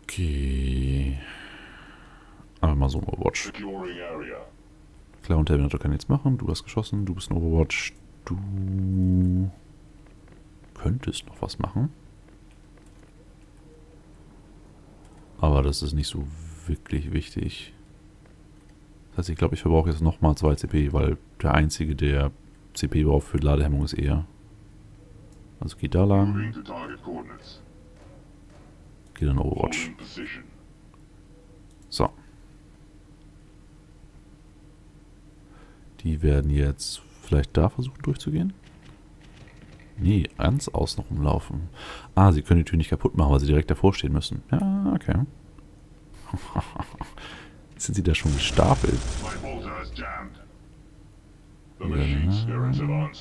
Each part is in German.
Okay. Aber mal so Overwatch. Klar, und Terminator kann nichts machen. Du hast geschossen, du bist ein Overwatch. Du könntest noch was machen. Aber das ist nicht so wirklich wichtig. Das heißt, ich glaube, ich verbrauche jetzt nochmal 2 CP, weil der einzige, der CP braucht für Ladehemmung, ist er. Also geht da lang. Geht dann Overwatch. So. Die werden jetzt vielleicht da versuchen durchzugehen. Nee, ganz außen rumlaufen. Ah, sie können die Tür nicht kaputt machen, weil sie direkt davor stehen müssen. Ja, okay. Sind sie da schon gestapelt? Ja.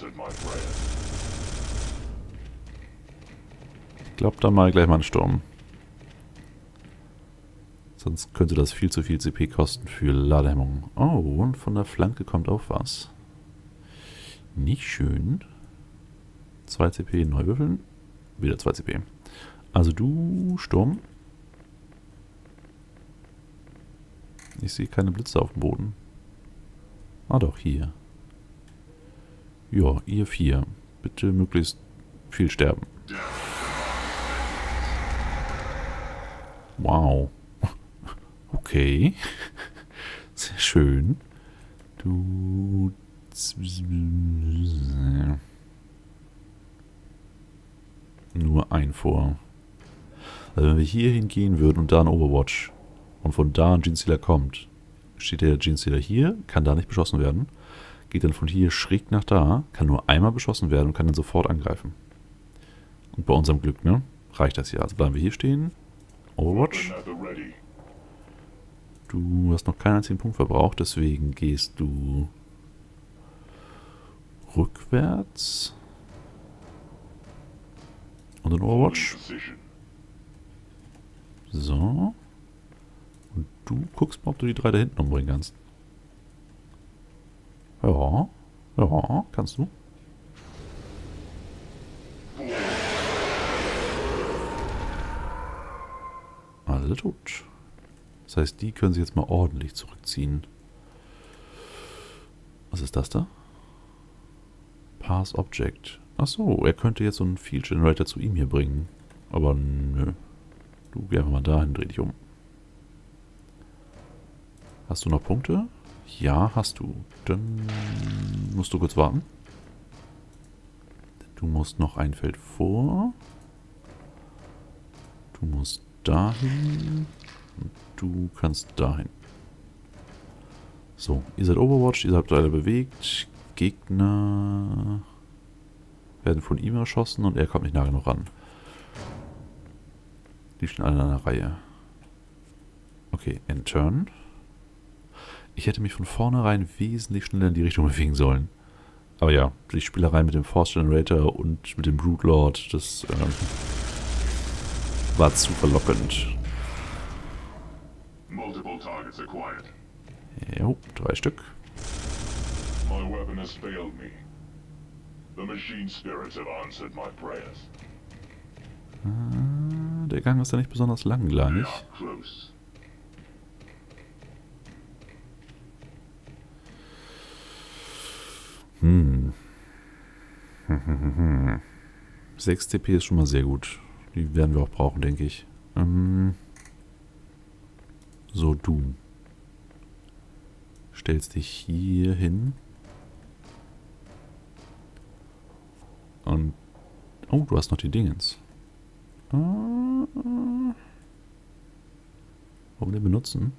Ich glaube, da mal gleich mal einen Sturm. Sonst könnte das viel zu viel CP kosten für Ladehemmung. Oh, und von der Flanke kommt auch was. Nicht schön. 2 CP neu würfeln. Wieder 2 CP. Also du, Sturm. Ich sehe keine Blitze auf dem Boden. Ah doch, hier. Ja, ihr 4. Bitte möglichst viel sterben. Wow. Okay. Sehr schön. Du... Nur ein vor. Also wenn wir hier hingehen würden und da ein Overwatch und von da ein Genestealer kommt, steht der Genestealer hier, kann da nicht beschossen werden, geht dann von hier schräg nach da, kann nur einmal beschossen werden und kann dann sofort angreifen. Und bei unserem Glück, ne, reicht das hier. Also bleiben wir hier stehen. Overwatch. Du hast noch keinen einzigen Punkt verbraucht, deswegen gehst du rückwärts. Und in Overwatch. So. Und du guckst mal, ob du die 3 da hinten umbringen kannst. Ja. Ja, kannst du. Alle tot. Das heißt, die können sich jetzt mal ordentlich zurückziehen. Was ist das da? Pass Object. Achso, er könnte jetzt so einen Field Generator zu ihm hier bringen. Aber nö. Du geh einfach mal dahin, dreh dich um. Hast du noch Punkte? Ja, hast du. Dann musst du kurz warten. Du musst noch ein Feld vor. Du musst dahin. Und du kannst dahin. So, ihr seid Overwatch, ihr habt alle bewegt. Gegner werden von ihm erschossen und er kommt nicht nah genug ran. Die stehen alle in einer Reihe. Okay, End-Turn. Ich hätte mich von vornherein wesentlich schneller in die Richtung bewegen sollen. Aber ja, die Spielerei mit dem Force Generator und mit dem Brute Lord, das war zu verlockend. Jo, 3 Stück. Der Gang ist ja nicht besonders lang gleich. Hm. 6 CP ist schon mal sehr gut. Die werden wir auch brauchen, denke ich. So, du. Stellst dich hier hin. Und... Oh, du hast noch die Dingens. Warum den benutzen?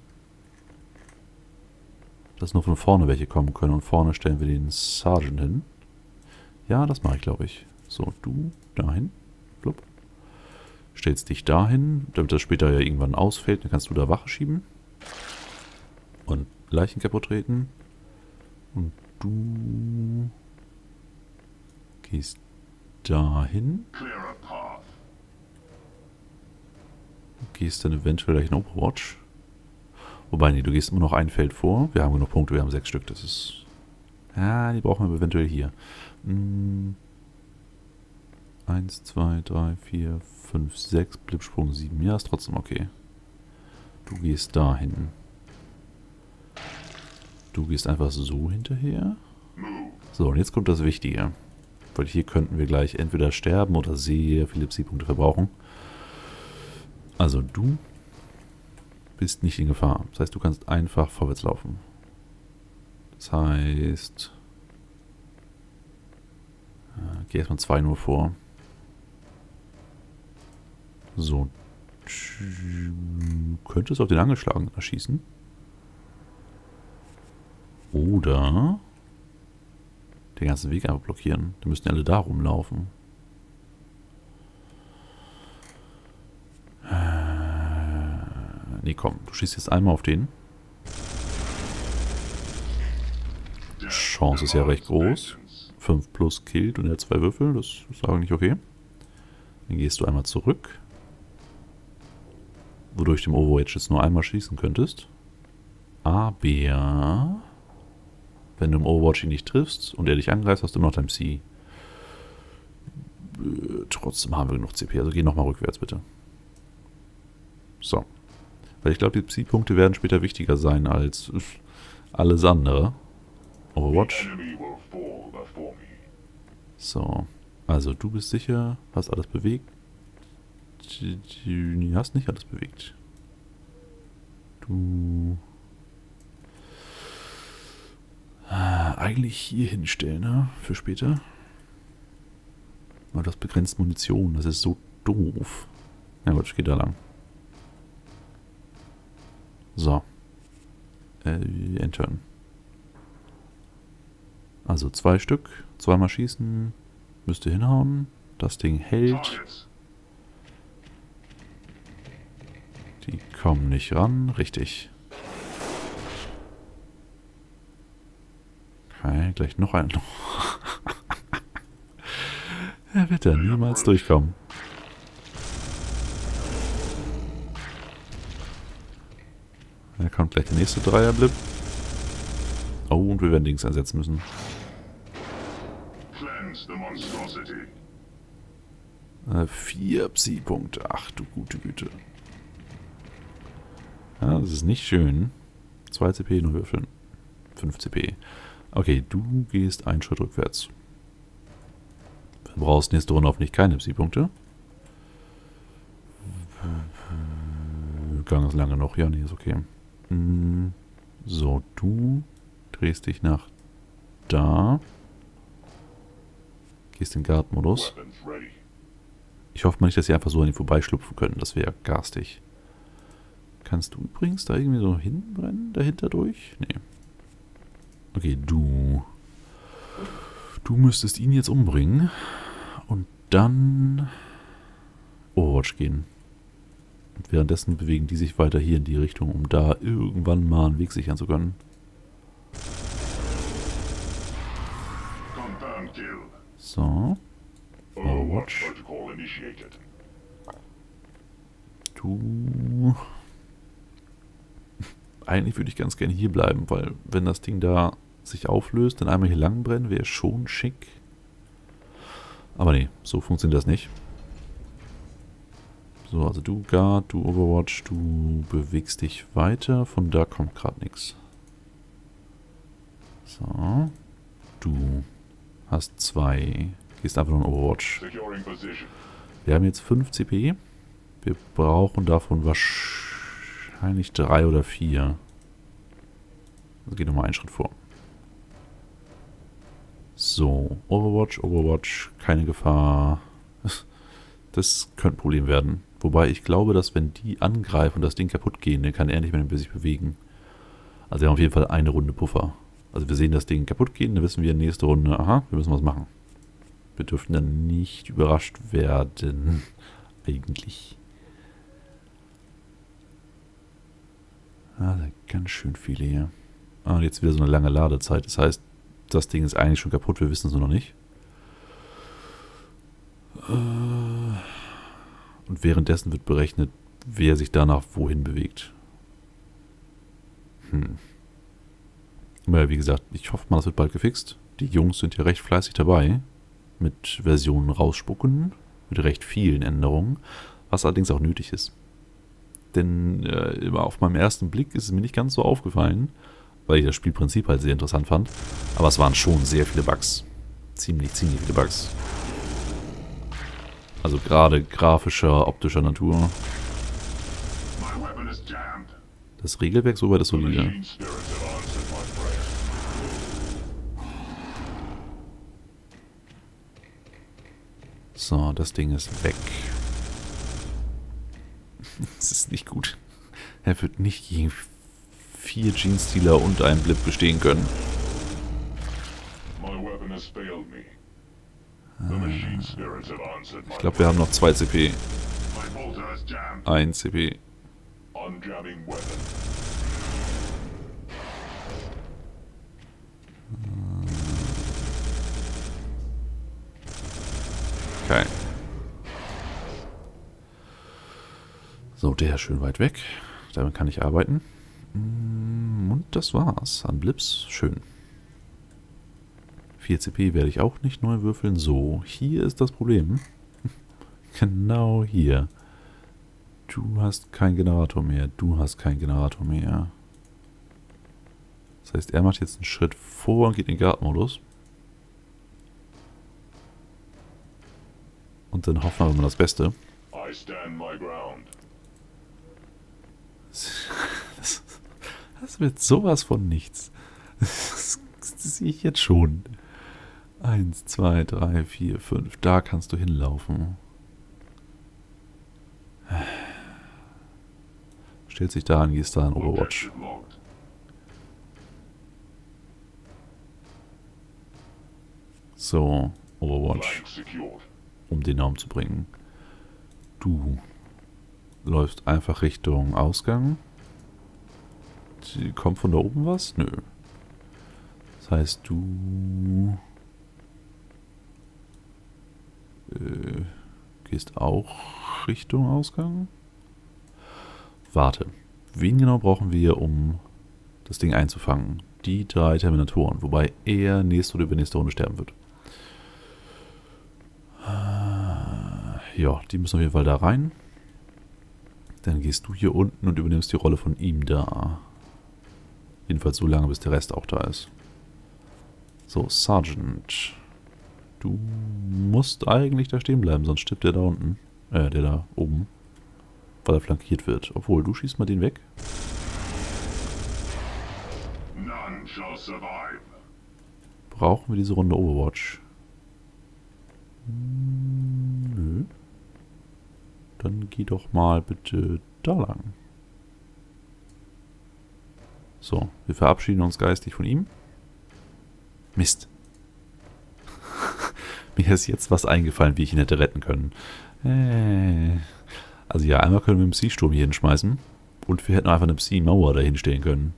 Dass nur von vorne welche kommen können. Und vorne stellen wir den Sergeant hin. Ja, das mache ich, glaube ich. So, du dahin. Blub. Stellst dich dahin, damit das später ja irgendwann ausfällt. Dann kannst du da Wache schieben. Und Leichen kaputt treten. Und du gehst dahin. Gehst dann eventuell gleich in Overwatch. Wobei, nee, du gehst immer noch ein Feld vor. Wir haben genug Punkte, wir haben 6 Stück. Das ist... Ja, die brauchen wir eventuell hier. 1, 2, 3, 4, 5, 6. Blitzsprung 7. Ja, ist trotzdem okay. Du gehst dahin. Du gehst einfach so hinterher. So, und jetzt kommt das Wichtige. Weil hier könnten wir gleich entweder sterben oder sehr viele Psi-Punkte verbrauchen. Also du bist nicht in Gefahr. Das heißt, du kannst einfach vorwärts laufen. Das heißt... geh erstmal 2 nur vor. So. Könnte es auf den Angeschlagenen erschießen. Oder den ganzen Weg einfach blockieren. Dann müssten alle da rumlaufen. Nee, komm. Du schießt jetzt einmal auf den. Chance ist ja recht groß. 5 plus killt und er hat 2 Würfel. Das ist eigentlich okay. Dann gehst du einmal zurück. Wodurch du im Overwatch jetzt nur einmal schießen könntest. Aber wenn du im Overwatch ihn nicht triffst und er dich angreift, hast du noch dein Psi. Trotzdem haben wir genug CP. Also geh nochmal rückwärts, bitte. So. Weil ich glaube, die Psi-Punkte werden später wichtiger sein als alles andere. Overwatch. So. Also du bist sicher, hast alles bewegt. Du hast nicht alles bewegt. Du... eigentlich hier hinstellen, ne? Für später. Aber das begrenzt Munition. Das ist so doof. Na gut, ich gehe da lang. So. Entern. Also 2 Stück. 2-mal schießen. Müsste hinhauen. Das Ding hält. Die kommen nicht ran. Richtig. Okay, gleich noch ein. Er wird da niemals durchkommen. Da kommt gleich der nächste Dreierblip. Oh, und wir werden Dings einsetzen müssen. 4 Psi-Punkte. Ach du gute Güte. Ja, das ist nicht schön. 2 CP nur würfeln. 5 CP. Okay, du gehst einen Schritt rückwärts. Du brauchst nächste Runde hoffentlich keine Psi-Punkte. Gang ist lange noch. Ja, nee, ist okay. So, du drehst dich nach da. Gehst in Guard-Modus. Ich hoffe mal nicht, dass sie einfach so an ihn vorbeischlupfen können. Das wäre garstig. Kannst du übrigens da irgendwie so hinbrennen? Dahinter durch? Nee. Okay, du. Du müsstest ihn jetzt umbringen. Und dann Overwatch gehen. Und währenddessen bewegen die sich weiter hier in die Richtung, um da irgendwann mal einen Weg sichern zu können. So. Overwatch. Du... Eigentlich würde ich ganz gerne hier bleiben, weil wenn das Ding da sich auflöst, dann einmal hier lang brennen, wäre schon schick. Aber nee, so funktioniert das nicht. So, also du Guard, du Overwatch, du bewegst dich weiter. Von da kommt gerade nichts. So. Du hast 2. Gehst einfach nur in Overwatch. Wir haben jetzt 5 CP. Wir brauchen davon wahrscheinlich 3 oder 4. Also geht nochmal einen Schritt vor. So, Overwatch, Overwatch, keine Gefahr. Das könnte ein Problem werden. Wobei ich glaube, dass wenn die angreifen und das Ding kaputt gehen, dann kann er nicht mehr sich bewegen. Also wir haben auf jeden Fall eine Runde Puffer. Also wir sehen das Ding kaputt gehen, dann wissen wir nächste Runde, aha, wir müssen was machen. Wir dürften dann nicht überrascht werden. Eigentlich. Ah, da sind ganz schön viele hier. Ah, und jetzt wieder so eine lange Ladezeit. Das heißt, das Ding ist eigentlich schon kaputt, wir wissen es nur noch nicht. Und währenddessen wird berechnet, wer sich danach wohin bewegt. Aber wie gesagt, ich hoffe mal, das wird bald gefixt. Die Jungs sind ja recht fleißig dabei. Mit Versionen rausspucken. Mit recht vielen Änderungen. Was allerdings auch nötig ist. Denn auf meinem ersten Blick ist es mir nicht ganz so aufgefallen, weil ich das Spielprinzip halt sehr interessant fand. Aber es waren schon sehr viele Bugs. Ziemlich viele Bugs. Also gerade grafischer, optischer Natur. Das Regelwerk soweit ist solide. So, das Ding ist weg. Das ist nicht gut. Er wird nicht gegen 4 Genestealer und einen Blip bestehen können. Ich glaube, wir haben noch 2 CP. 1 CP. Okay. So, der ist schön weit weg. Damit kann ich arbeiten. Und das war's an Blips. Schön. 4 CP werde ich auch nicht neu würfeln. So, hier ist das Problem. Genau hier. Du hast keinen Generator mehr. Du hast keinen Generator mehr. Das heißt, er macht jetzt einen Schritt vor und geht in den Guard-Modus. Und dann hoffen wir mal das Beste. Das wird sowas von nichts. Das sehe ich jetzt schon. 1, 2, 3, 4, 5. Da kannst du hinlaufen. Stellt sich da an, gehst da in Overwatch. So, Overwatch. Um den Raum zu bringen. Du läufst einfach Richtung Ausgang. Kommt von da oben was? Nö. Das heißt, du gehst auch Richtung Ausgang? Warte. Wen genau brauchen wir, um das Ding einzufangen? Die 3 Terminatoren, wobei er nächste oder übernächste Runde sterben wird. Ja, die müssen auf jeden Fall da rein. Dann gehst du hier unten und übernimmst die Rolle von ihm da. Jedenfalls so lange, bis der Rest auch da ist. So, Sergeant. Du musst eigentlich da stehen bleiben, sonst stirbt der da unten. Der da oben. Weil er flankiert wird. Obwohl, du schießt mal den weg. Brauchen wir diese Runde Overwatch? Nö. Dann geh doch mal bitte da lang. So, wir verabschieden uns geistig von ihm. Mist. Mir ist jetzt was eingefallen, wie ich ihn hätte retten können. Also ja, einmal können wir einen Psi-Sturm hier hinschmeißen. Und wir hätten einfach eine Psi-Mauer dahin stellen können.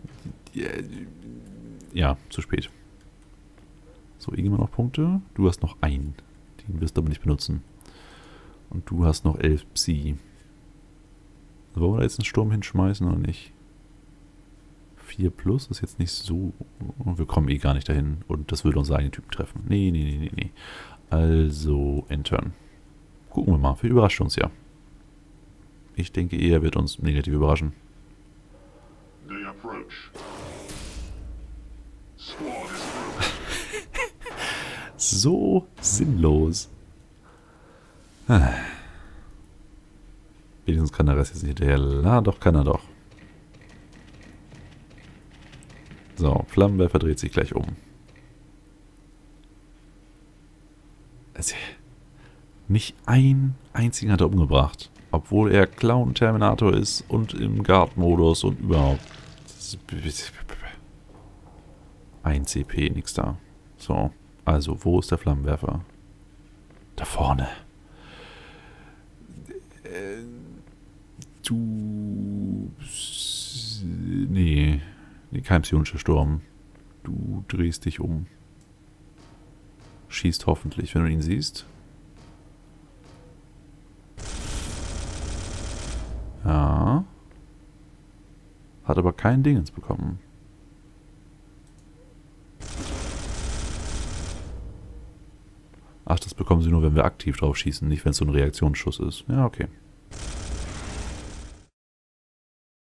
Ja, zu spät. So, irgendwann noch Punkte. Du hast noch einen. Den wirst du aber nicht benutzen. Und du hast noch 11 Psi. Wollen wir da jetzt einen Sturm hinschmeißen oder nicht? 4 plus ist jetzt nicht so... Wir kommen eh gar nicht dahin. Und das würde unsere eigenen Typen treffen. Nee. Also, Intern. Gucken wir mal. Vielleicht überrascht uns ja. Ich denke, er wird uns negativ überraschen. So sinnlos. Wenigstens kann der Rest jetzt nicht hinterher. Ah, doch, kann er doch. So, Flammenwerfer dreht sich gleich um. Also, nicht einen einzigen hat er umgebracht. Obwohl er Clown-Terminator ist und im Guard-Modus und überhaupt. 1 CP, nix da. So, also, wo ist der Flammenwerfer? Da vorne. Nee, kein psionischer Sturm. Du drehst dich um. Schießt hoffentlich, wenn du ihn siehst. Ja. Hat aber kein Dingens bekommen. Ach, das bekommen sie nur, wenn wir aktiv drauf schießen, nicht wenn es so ein Reaktionsschuss ist. Ja, okay.